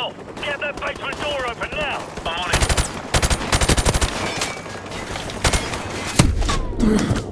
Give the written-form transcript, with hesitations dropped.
yourself! Get that basement door open now! I'm on it.